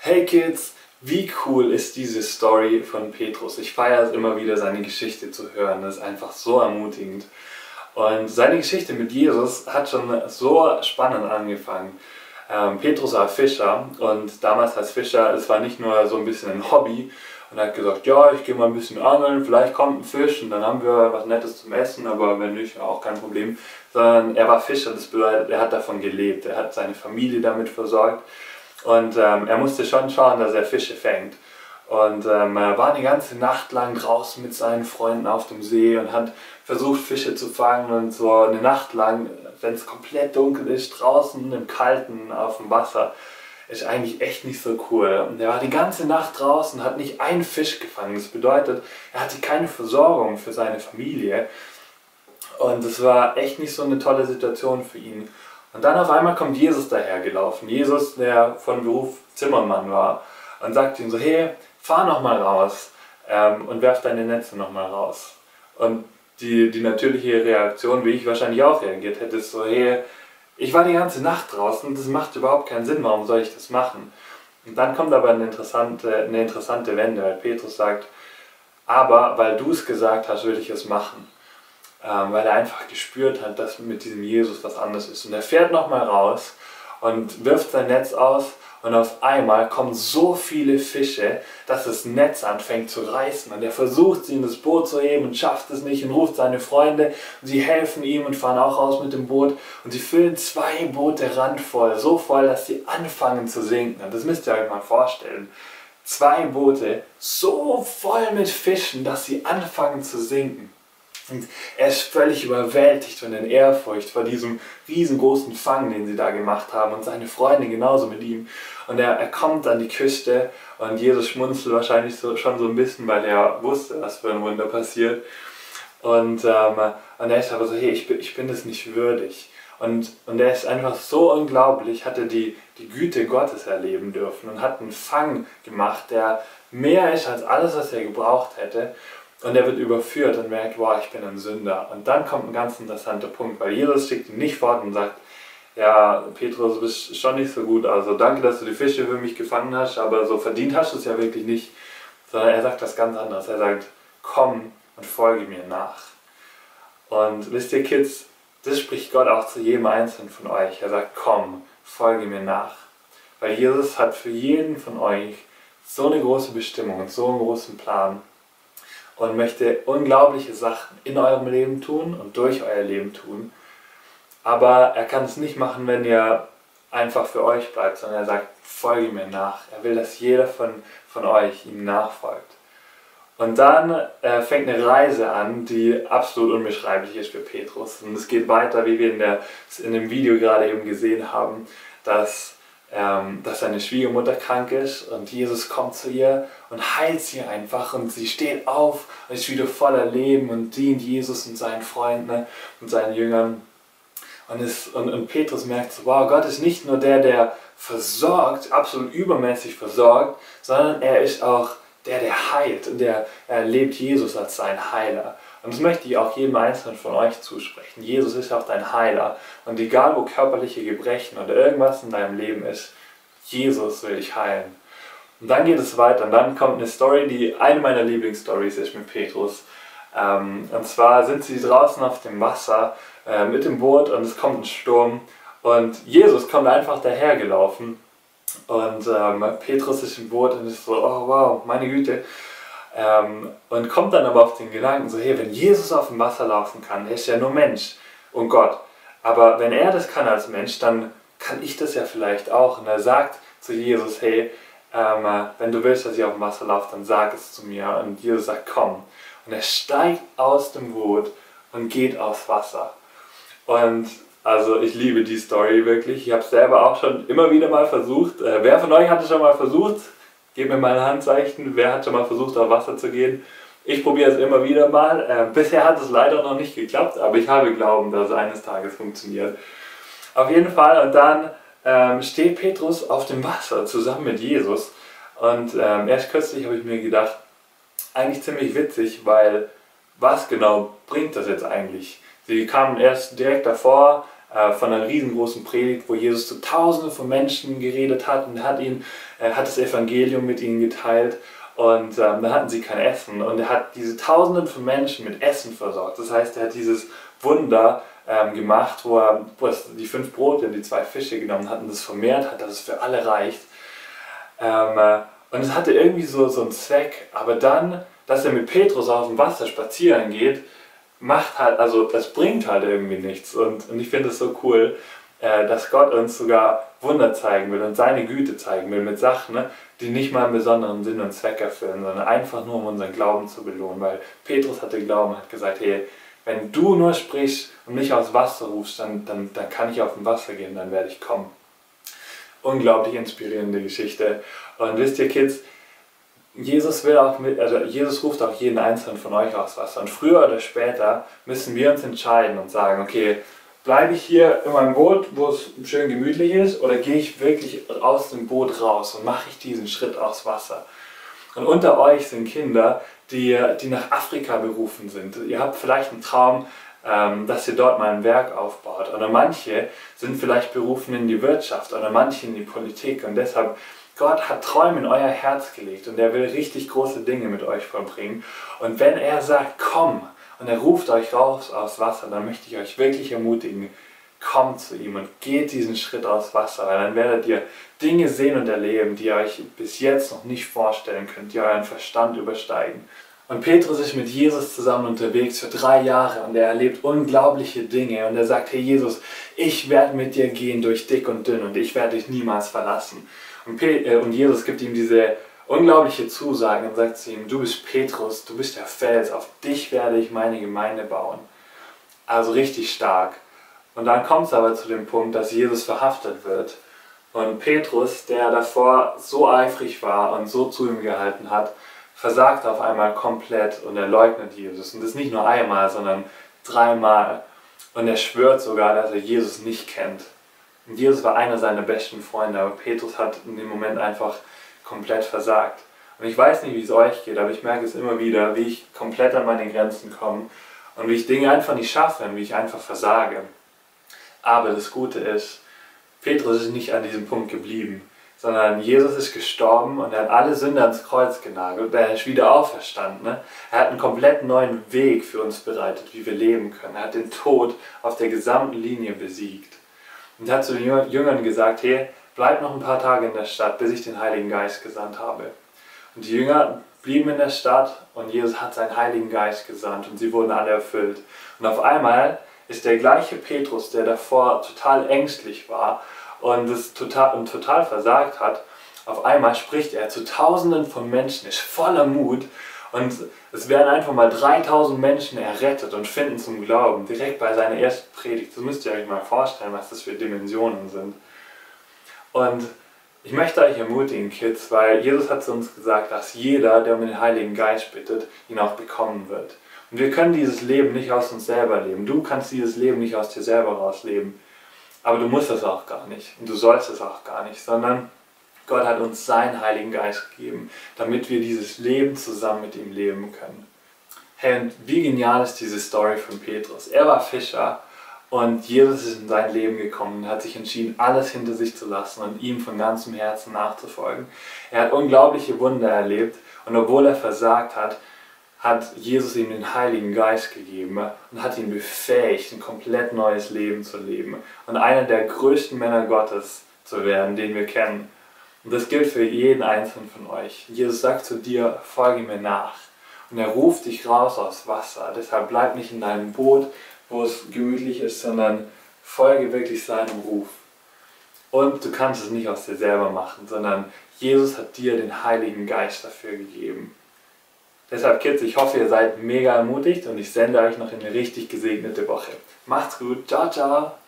Hey Kids, wie cool ist diese Story von Petrus? Ich feiere es immer wieder, seine Geschichte zu hören. Das ist einfach so ermutigend. Und seine Geschichte mit Jesus hat schon so spannend angefangen. Petrus war Fischer und damals als Fischer, es war nicht nur so ein bisschen ein Hobby. Und er hat gesagt, ja, ich gehe mal ein bisschen angeln, vielleicht kommt ein Fisch und dann haben wir was Nettes zum Essen, aber wenn nicht, auch kein Problem. Sondern er war Fischer, das bedeutet, er hat davon gelebt, er hat seine Familie damit versorgt. Und er musste schon schauen, dass er Fische fängt. Und er war eine ganze Nacht lang draußen mit seinen Freunden auf dem See und hat versucht, Fische zu fangen. Und so eine Nacht lang, wenn es komplett dunkel ist, draußen im Kalten auf dem Wasser, ist eigentlich echt nicht so cool. Und er war die ganze Nacht draußen, hat nicht einen Fisch gefangen. Das bedeutet, er hatte keine Versorgung für seine Familie. Und es war echt nicht so eine tolle Situation für ihn. Und dann auf einmal kommt Jesus dahergelaufen. Jesus, der von Beruf Zimmermann war, und sagt ihm so, hey, fahr nochmal raus und werf deine Netze nochmal raus. Und die natürliche Reaktion, wie ich wahrscheinlich auch reagiert hätte, ist so, hey, ich war die ganze Nacht draußen, das macht überhaupt keinen Sinn, warum soll ich das machen? Und dann kommt aber eine interessante Wende, weil Petrus sagt, aber weil du es gesagt hast, will ich es machen. Weil er einfach gespürt hat, dass mit diesem Jesus was anderes ist. Und er fährt nochmal raus und wirft sein Netz aus und auf einmal kommen so viele Fische, dass das Netz anfängt zu reißen. Und er versucht, sie in das Boot zu heben und schafft es nicht und ruft seine Freunde und sie helfen ihm und fahren auch raus mit dem Boot. Und sie füllen 2 Boote randvoll, so voll, dass sie anfangen zu sinken. Und das müsst ihr euch mal vorstellen. 2 Boote so voll mit Fischen, dass sie anfangen zu sinken. Und er ist völlig überwältigt und in Ehrfurcht vor diesem riesengroßen Fang, den sie da gemacht haben, und seine Freunde genauso mit ihm. Und er kommt an die Küste und Jesus schmunzelt wahrscheinlich schon so ein bisschen, weil er wusste, was für ein Wunder passiert. Und er ist aber so, hey, ich bin das nicht würdig. Und er ist einfach so unglaublich, hat er die Güte Gottes erleben dürfen und hat einen Fang gemacht, der mehr ist als alles, was er gebraucht hätte. Und er wird überführt und merkt, wow, ich bin ein Sünder. Und dann kommt ein ganz interessanter Punkt, weil Jesus schickt ihn nicht fort und sagt, ja, Petrus, du bist schon nicht so gut, also danke, dass du die Fische für mich gefangen hast, aber so verdient hast du es ja wirklich nicht. Sondern er sagt was ganz anderes. Er sagt, komm und folge mir nach. Und wisst ihr, Kids, das spricht Gott auch zu jedem Einzelnen von euch. Er sagt, komm, folge mir nach. Weil Jesus hat für jeden von euch so eine große Bestimmung und so einen großen Plan. Und möchte unglaubliche Sachen in eurem Leben tun und durch euer Leben tun. Aber er kann es nicht machen, wenn ihr einfach für euch bleibt, sondern er sagt, folge mir nach. Er will, dass jeder von euch ihm nachfolgt. Und dann fängt eine Reise an, die absolut unbeschreiblich ist für Petrus. Und es geht weiter, wie wir in dem Video gerade eben gesehen haben, dass seine Schwiegermutter krank ist und Jesus kommt zu ihr und heilt sie einfach und sie steht auf und ist wieder voller Leben und dient Jesus und seinen Freunden und seinen Jüngern. Und Petrus merkt so, wow, Gott ist nicht nur der versorgt, absolut übermäßig versorgt, sondern er ist auch der heilt und er erlebt Jesus als seinen Heiler. Und das möchte ich auch jedem Einzelnen von euch zusprechen. Jesus ist auch dein Heiler. Und egal wo körperliche Gebrechen oder irgendwas in deinem Leben ist, Jesus will dich heilen. Und dann geht es weiter. Und dann kommt eine Story, die eine meiner Lieblingsstories ist mit Petrus. Und zwar sind sie draußen auf dem Wasser mit dem Boot und es kommt ein Sturm. Und Jesus kommt einfach dahergelaufen. Und Petrus ist im Boot und ist so, oh wow, meine Güte. Und kommt dann aber auf den Gedanken so, hey, wenn Jesus auf dem Wasser laufen kann, er ist ja nur Mensch und Gott. Aber wenn er das kann als Mensch, dann kann ich das ja vielleicht auch. Und er sagt zu Jesus, hey, wenn du willst, dass ich auf dem Wasser laufe, dann sag es zu mir. Und Jesus sagt, komm. Und er steigt aus dem Boot und geht aufs Wasser. Und also ich liebe die Story wirklich. Ich habe es selber auch schon immer wieder mal versucht. Wer von euch hat es schon mal versucht? Gebt mir mal ein Handzeichen. Wer hat schon mal versucht, auf Wasser zu gehen? Ich probiere es immer wieder mal. Bisher hat es leider noch nicht geklappt, aber ich habe Glauben, dass es eines Tages funktioniert. Auf jeden Fall. Und dann steht Petrus auf dem Wasser zusammen mit Jesus. Und erst kürzlich habe ich mir gedacht, eigentlich ziemlich witzig, weil was genau bringt das jetzt eigentlich? Sie kamen erst direkt davor, von einer riesengroßen Predigt, wo Jesus zu Tausenden von Menschen geredet hat und hat das Evangelium mit ihnen geteilt. Und dann hatten sie kein Essen und er hat diese Tausenden von Menschen mit Essen versorgt. Das heißt, er hat dieses Wunder gemacht, wo er die 5 Brote und die 2 Fische genommen hat und das vermehrt hat, dass es für alle reicht. Und es hatte irgendwie so einen Zweck, aber dann, dass er mit Petrus auf dem Wasser spazieren geht, das bringt halt irgendwie nichts. Und ich finde es so cool, dass Gott uns sogar Wunder zeigen will und seine Güte zeigen will mit Sachen, ne, die nicht mal einen besonderen Sinn und Zweck erfüllen, sondern einfach nur um unseren Glauben zu belohnen. Weil Petrus hatte Glauben und hat gesagt, hey, wenn du nur sprichst und mich aufs Wasser rufst, dann kann ich auf dem Wasser gehen, dann werde ich kommen. Unglaublich inspirierende Geschichte. Und wisst ihr, Kids, Jesus ruft auch jeden Einzelnen von euch aufs Wasser. Und früher oder später müssen wir uns entscheiden und sagen, okay, bleibe ich hier in meinem Boot, wo es schön gemütlich ist, oder gehe ich wirklich aus dem Boot raus und mache ich diesen Schritt aufs Wasser? Und unter euch sind Kinder, die nach Afrika berufen sind. Ihr habt vielleicht einen Traum, dass ihr dort mal ein Werk aufbaut. Oder manche sind vielleicht berufen in die Wirtschaft oder manche in die Politik. Und deshalb, Gott hat Träume in euer Herz gelegt und er will richtig große Dinge mit euch vollbringen. Und wenn er sagt, komm, und er ruft euch raus aus Wasser, dann möchte ich euch wirklich ermutigen, kommt zu ihm und geht diesen Schritt aus Wasser, weil dann werdet ihr Dinge sehen und erleben, die ihr euch bis jetzt noch nicht vorstellen könnt, die euren Verstand übersteigen. Und Petrus ist mit Jesus zusammen unterwegs für 3 Jahre und er erlebt unglaubliche Dinge und er sagt, hey Jesus, ich werde mit dir gehen durch dick und dünn und ich werde dich niemals verlassen. Und Jesus gibt ihm diese unglaubliche Zusage und sagt zu ihm, du bist Petrus, du bist der Fels, auf dich werde ich meine Gemeinde bauen. Also richtig stark. Und dann kommt es aber zu dem Punkt, dass Jesus verhaftet wird. Und Petrus, der davor so eifrig war und so zu ihm gehalten hat, versagt auf einmal komplett und er leugnet Jesus. Und das nicht nur einmal, sondern 3 Mal. Und er schwört sogar, dass er Jesus nicht kennt. Und Jesus war einer seiner besten Freunde, aber Petrus hat in dem Moment einfach komplett versagt. Und ich weiß nicht, wie es euch geht, aber ich merke es immer wieder, wie ich komplett an meine Grenzen komme und wie ich Dinge einfach nicht schaffe und wie ich einfach versage. Aber das Gute ist, Petrus ist nicht an diesem Punkt geblieben, sondern Jesus ist gestorben und er hat alle Sünder ans Kreuz genagelt und er ist wieder auferstanden. Ne? Er hat einen komplett neuen Weg für uns bereitet, wie wir leben können. Er hat den Tod auf der gesamten Linie besiegt. Und er hat zu den Jüngern gesagt, hey, bleibt noch ein paar Tage in der Stadt, bis ich den Heiligen Geist gesandt habe. Und die Jünger blieben in der Stadt und Jesus hat seinen Heiligen Geist gesandt und sie wurden alle erfüllt. Und auf einmal ist der gleiche Petrus, der davor total ängstlich war und total versagt hat, auf einmal spricht er zu Tausenden von Menschen, ist voller Mut und es werden einfach mal 3000 Menschen errettet und finden zum Glauben, direkt bei seiner ersten Predigt. Das müsst ihr euch mal vorstellen, was das für Dimensionen sind. Und ich möchte euch ermutigen, Kids, weil Jesus hat zu uns gesagt, dass jeder, der um den Heiligen Geist bittet, ihn auch bekommen wird. Und wir können dieses Leben nicht aus uns selber leben. Du kannst dieses Leben nicht aus dir selber rausleben. Aber du musst es auch gar nicht. Und du sollst es auch gar nicht. Sondern Gott hat uns seinen Heiligen Geist gegeben, damit wir dieses Leben zusammen mit ihm leben können. Hey, und wie genial ist diese Story von Petrus. Er war Fischer und Jesus ist in sein Leben gekommen und hat sich entschieden, alles hinter sich zu lassen und ihm von ganzem Herzen nachzufolgen. Er hat unglaubliche Wunder erlebt und obwohl er versagt hat, hat Jesus ihm den Heiligen Geist gegeben und hat ihn befähigt, ein komplett neues Leben zu leben und einer der größten Männer Gottes zu werden, den wir kennen. Und das gilt für jeden Einzelnen von euch. Jesus sagt zu dir, folge mir nach. Und er ruft dich raus aus Wasser. Deshalb bleib nicht in deinem Boot, wo es gemütlich ist, sondern folge wirklich seinem Ruf. Und du kannst es nicht aus dir selber machen, sondern Jesus hat dir den Heiligen Geist dafür gegeben. Deshalb, Kids, ich hoffe, ihr seid mega ermutigt und ich sende euch noch in eine richtig gesegnete Woche. Macht's gut, ciao, ciao!